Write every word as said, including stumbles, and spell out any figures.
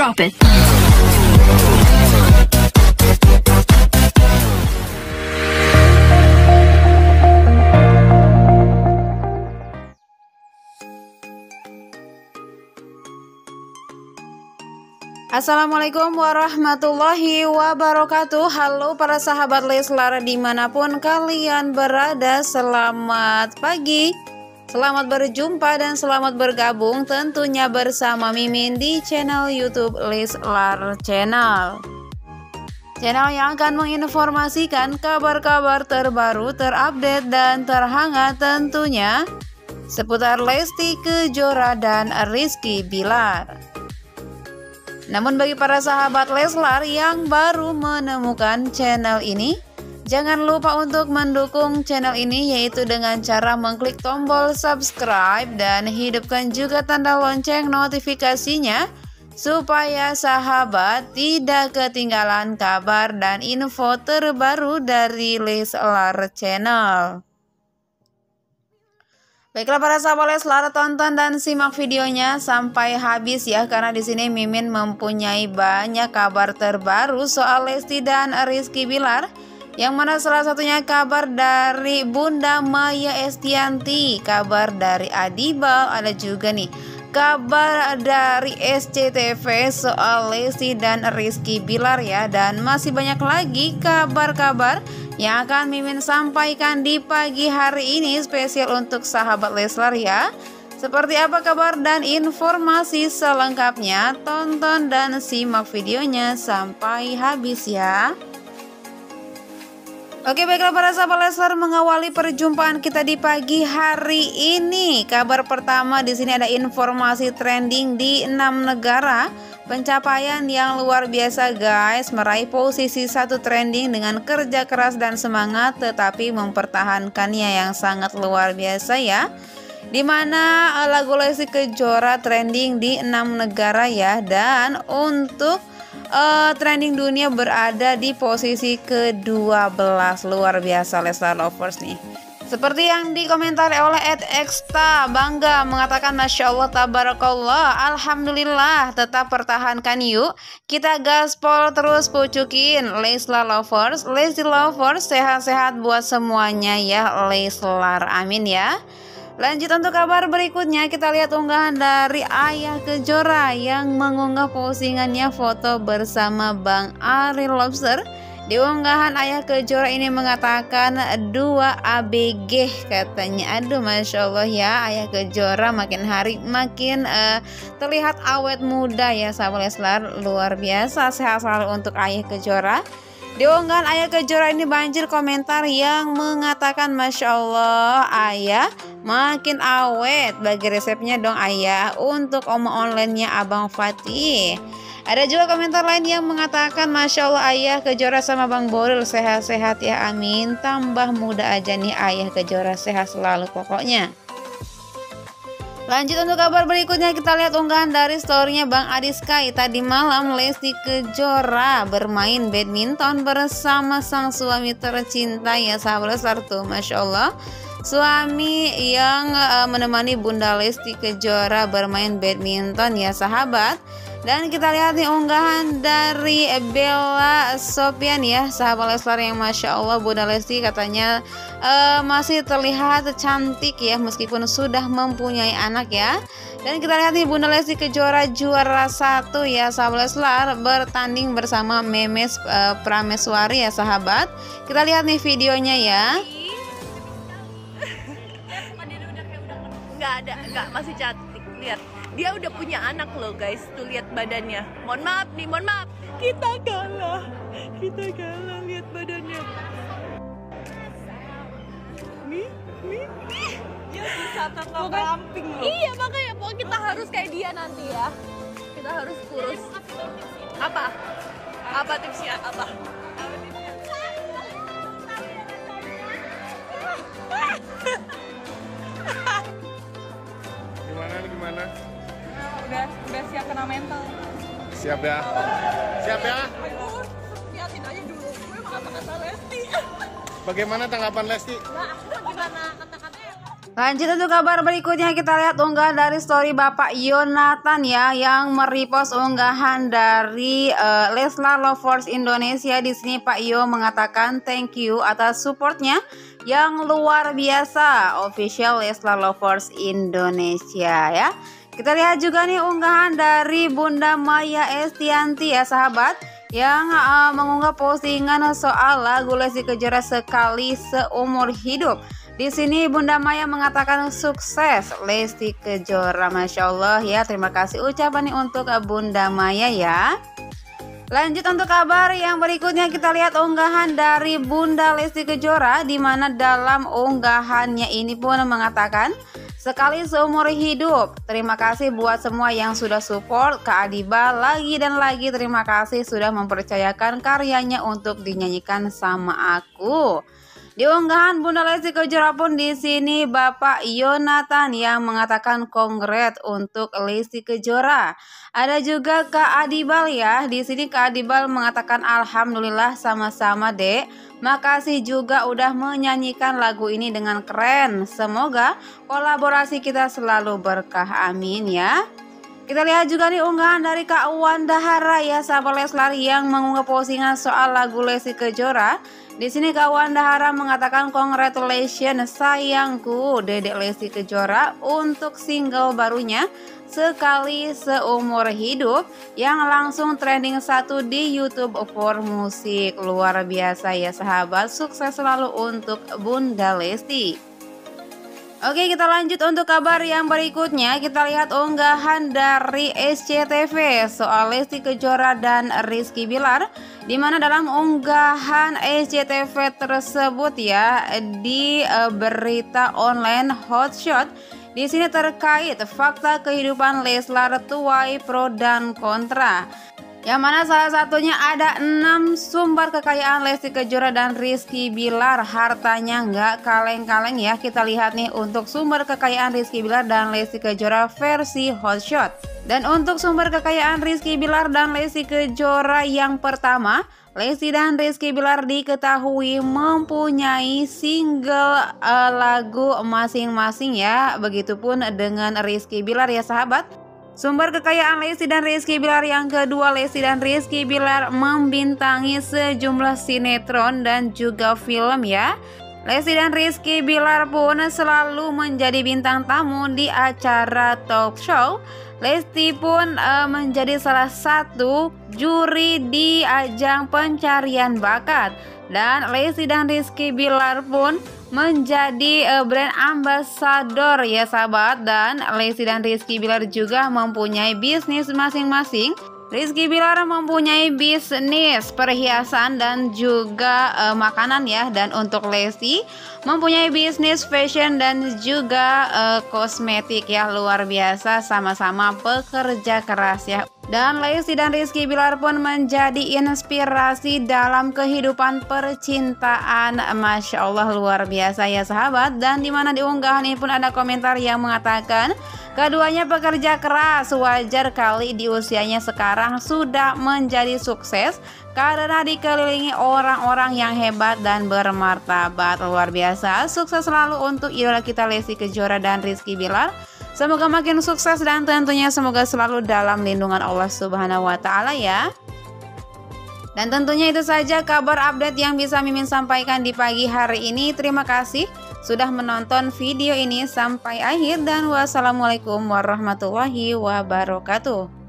Drop it. Assalamualaikum warahmatullahi wabarakatuh. Halo para sahabat Leslar dimanapun kalian berada, selamat pagi, selamat berjumpa dan selamat bergabung tentunya bersama Mimin di channel YouTube Leslar Channel. Channel yang akan menginformasikan kabar-kabar terbaru, terupdate dan terhangat tentunya seputar Lesti Kejora dan Rizky Bilar. Namun bagi para sahabat Leslar yang baru menemukan channel ini, jangan lupa untuk mendukung channel ini yaitu dengan cara mengklik tombol subscribe dan hidupkan juga tanda lonceng notifikasinya supaya sahabat tidak ketinggalan kabar dan info terbaru dari Leslar Channel. Baiklah para sahabat Leslar, tonton dan simak videonya sampai habis ya, karena di sini Mimin mempunyai banyak kabar terbaru soal Lesti dan Rizky Bilar, yang mana salah satunya kabar dari Bunda Maya Estianty, kabar dari Adibel, ada juga nih kabar dari S C T V soal Lesti dan Rizky Bilar ya, dan masih banyak lagi kabar-kabar yang akan Mimin sampaikan di pagi hari ini spesial untuk sahabat Leslar ya. Seperti apa kabar dan informasi selengkapnya? Tonton dan simak videonya sampai habis ya. Oke, baiklah para sahabat Leslar, mengawali perjumpaan kita di pagi hari ini. Kabar pertama di sini ada informasi trending di enam negara. Pencapaian yang luar biasa guys, meraih posisi satu trending dengan kerja keras dan semangat tetapi mempertahankannya yang sangat luar biasa ya. Dimana lagu Lesti Kejora trending di enam negara ya, dan untuk uh, trending dunia berada di posisi ke dua belas. Luar biasa Leslar Lovers nih. Seperti yang dikomentari oleh Ed Exta, bangga mengatakan Masya Allah, Tabarakallah, Alhamdulillah, tetap pertahankan yuk. Kita gaspol terus pucukin Leslar Lovers, Lesti Lovers, sehat-sehat buat semuanya ya Leslar, amin ya. Lanjut untuk kabar berikutnya, kita lihat unggahan dari Ayah Kejora yang mengunggah postingannya foto bersama Bang Ariel Lobster. Di unggahan Ayah Kejora ini mengatakan dua A B G katanya. Aduh Masya Allah ya, Ayah Kejora makin hari makin uh, terlihat awet muda ya sahabat Leslar, luar biasa, sehat selalu untuk Ayah Kejora. Di unggahan Ayah Kejora ini banjir komentar yang mengatakan Masya Allah Ayah makin awet, bagi resepnya dong Ayah untuk oma online-nya Abang Fatih. Ada juga komentar lain yang mengatakan Masya Allah Ayah Kejora sama Bang Boril sehat-sehat ya, amin. Tambah muda aja nih Ayah Kejora, sehat selalu pokoknya. Lanjut untuk kabar berikutnya, kita lihat unggahan dari storynya Bang Adi Sky. Tadi malam Lesti Kejora bermain badminton bersama sang suami tercinta ya sahabat Leslar tuh, Masya Allah. Suami yang uh, menemani Bunda Lesti Kejora bermain badminton ya sahabat. Dan kita lihat nih unggahan dari Bella Sofian ya sahabat Leslar, yang Masya Allah Bunda Lesti katanya uh, masih terlihat cantik ya meskipun sudah mempunyai anak ya. Dan kita lihat nih Bunda Lesti Kejora juara satu ya sahabat Leslar, bertanding bersama Memes uh, Prameswari ya sahabat. Kita lihat nih videonya ya. Nggak ada, nggak, masih cantik, lihat. Dia udah punya anak loh guys, tuh lihat badannya. Mohon maaf nih, mohon maaf. Kita kalah, kita kalah, lihat badannya. Nih, nih, nih. Dia bisa tetap ramping loh. Iya makanya, pokoknya kita harus kayak dia nanti ya. Kita harus kurus. Apa? Apa tipsnya? Apa? Gimana nih, gimana? Udah, udah siap kena mental. Siap ya? Siap ya? Liatin aja dulu, gue mau kata-kata Lesti. Bagaimana tanggapan Lesti? Nah, aku gimana kata-katanya? Lanjut untuk kabar berikutnya, kita lihat unggahan dari story Bapak Yonatan ya, yang merepost unggahan dari uh, Leslar Lovers Indonesia. Di sini Pak Yo mengatakan thank you atas supportnya yang luar biasa, official Leslar Lovers Indonesia ya. Kita lihat juga nih unggahan dari Bunda Maya Estianti ya sahabat, yang uh, mengunggah postingan soal lagu Lesti Kejora Sekali Seumur Hidup. Di sini Bunda Maya mengatakan sukses Lesti Kejora, Masya Allah ya. Terima kasih ucapan nih untuk Bunda Maya ya. Lanjut untuk kabar yang berikutnya, kita lihat unggahan dari Bunda Lesti Kejora, di mana dalam unggahannya ini pun mengatakan sekali seumur hidup. Terima kasih buat semua yang sudah support Kak Adiba lagi dan lagi. Terima kasih sudah mempercayakan karyanya untuk dinyanyikan sama aku. Di unggahan Bunda Lesti Kejora pun di sini Bapak Yonatan yang mengatakan kongret untuk Lesti Kejora. Ada juga Kak Adibal ya. Di sini Kak Adibal mengatakan alhamdulillah sama-sama Dek. Makasih juga udah menyanyikan lagu ini dengan keren. Semoga kolaborasi kita selalu berkah, amin ya. Kita lihat juga nih unggahan dari Kak Wanda Hara ya sahabat Leslar, yang mengunggah postingan soal lagu Lesti Kejora. Di sini Kak Wanda Hara mengatakan congratulations sayangku Dedek Lesti Kejora untuk single barunya Sekali Seumur Hidup yang langsung trending satu di YouTube for musik. Luar biasa ya sahabat, sukses selalu untuk Bunda Lesti. Oke, kita lanjut untuk kabar yang berikutnya. Kita lihat unggahan dari S C T V soal Lesti Kejora dan Rizky Bilar, di mana dalam unggahan S C T V tersebut ya, di uh, berita online Hotshot, di sini terkait fakta kehidupan Leslar tuai pro dan kontra. Yang mana salah satunya ada enam sumber kekayaan Lesti Kejora dan Rizky Bilar. Hartanya nggak kaleng-kaleng ya. Kita lihat nih untuk sumber kekayaan Rizky Bilar dan Lesti Kejora versi Hotshot. Dan untuk sumber kekayaan Rizky Bilar dan Lesti Kejora yang pertama, Lesti dan Rizky Bilar diketahui mempunyai single uh, lagu masing-masing ya. Begitupun dengan Rizky Bilar ya sahabat. Sumber kekayaan Lesti dan Rizky Bilar yang kedua, Lesti dan Rizky Bilar membintangi sejumlah sinetron dan juga film ya. Lesti dan Rizky Bilar pun selalu menjadi bintang tamu di acara talk show. Lesti pun uh, menjadi salah satu juri di ajang pencarian bakat. Dan Lesti dan Rizky Bilar pun menjadi uh, brand ambassador ya sahabat. Dan Lesti dan Rizky Bilar juga mempunyai bisnis masing-masing. Rizky Bilar mempunyai bisnis perhiasan dan juga uh, makanan ya. Dan untuk Lesti mempunyai bisnis fashion dan juga uh, kosmetik ya. Luar biasa, sama-sama pekerja keras ya. Dan Lesti dan Rizky Bilar pun menjadi inspirasi dalam kehidupan percintaan. Masya Allah, luar biasa ya sahabat. Dan dimana di unggahan ini pun ada komentar yang mengatakan keduanya pekerja keras, wajar kali di usianya sekarang sudah menjadi sukses karena dikelilingi orang-orang yang hebat dan bermartabat. Luar biasa, sukses selalu untuk idola kita Lesti Kejora dan Rizky Bilar. Semoga makin sukses dan tentunya semoga selalu dalam lindungan Allah Subhanahu wa Ta'ala ya. Dan tentunya itu saja kabar update yang bisa Mimin sampaikan di pagi hari ini. Terima kasih sudah menonton video ini sampai akhir dan wassalamualaikum warahmatullahi wabarakatuh.